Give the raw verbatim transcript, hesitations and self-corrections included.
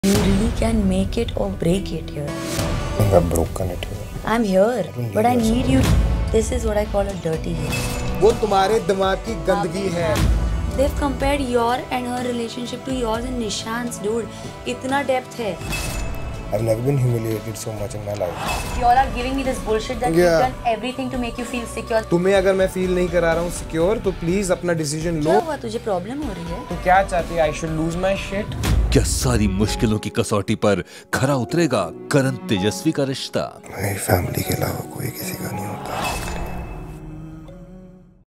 You really can make it or break it here. I'm broken it here. I'm here, but I need you. This is what I call a dirty game. वो तुम्हारे दिमाग की गंदगी है. They've compared your and her relationship to yours and Nishan's, dude. इतना depth है. I've never been humiliated so much in my life. You all are giving me this bullshit that Yeah. you've done everything to make you feel secure. तुम्हें अगर मैं feel नहीं करा रहा हूँ secure तो प्लीज अपना डिसीजन क्या लो. हुआ, तुझे प्रॉब्लम हो रही है? तो क्या चाहती है? I should lose my shit? क्या सारी मुश्किलों की कसौटी पर खरा उतरेगा करण तेजस्वी का रिश्ता? मेरी फैमिली के अलावा कोई किसी का नहीं.